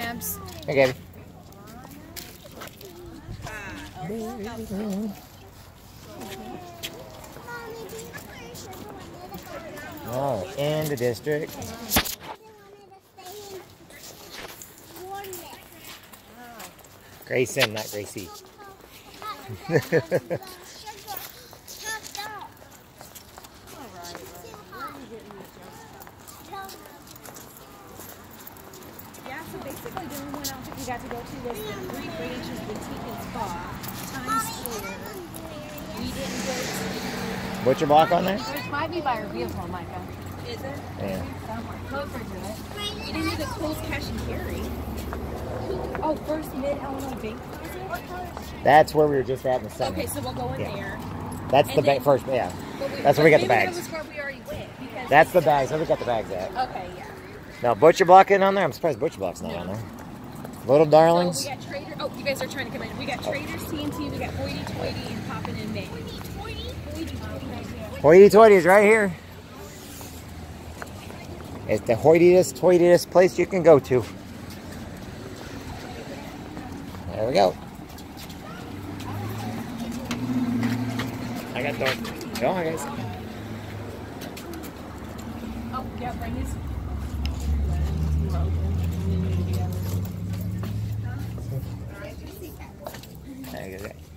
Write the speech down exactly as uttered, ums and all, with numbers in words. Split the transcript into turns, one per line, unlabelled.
Babs.
Hey, Gabby. Oh, in the district. Grayson, not Gracie.
Yeah, so basically the only one I don't think we got to go to was the Three Branches Boutique and Spa, Times Square. We didn't go to...
Butcher block on there?
Which might be by our vehicle, Micah. Is it?
Yeah.
Somewhere closer to it. We didn't do the Kohl's Cash and Carry. Oh, First Mid-Illinois Bank Plaza?
That's where we were just at in the center.
Okay, so we'll go in yeah. there.
That's
and
the
then,
first, yeah.
We,
That's where we got the bags.
That was where we already went.
That's the bags. Where we got the bags at.
Okay, yeah.
No, Butcher Block in on there? I'm surprised Butcher Block's not no. on there. Little Darlings.
So we got Trader. Oh, you guys are trying to come in. We got Traders, T N T, we got Hoity Toity, and Poppin' in May.
Hoity Toity is right here. It's the hoitiest, toitiest place you can go to. There we go. I got the. Go on, guys.
Oh, yeah, bring his.
There you go.